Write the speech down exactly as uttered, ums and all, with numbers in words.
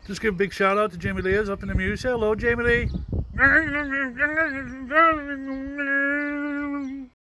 Just give a big shout out to Jamie Lee is up in the Muse. Hello, Jamie Lee.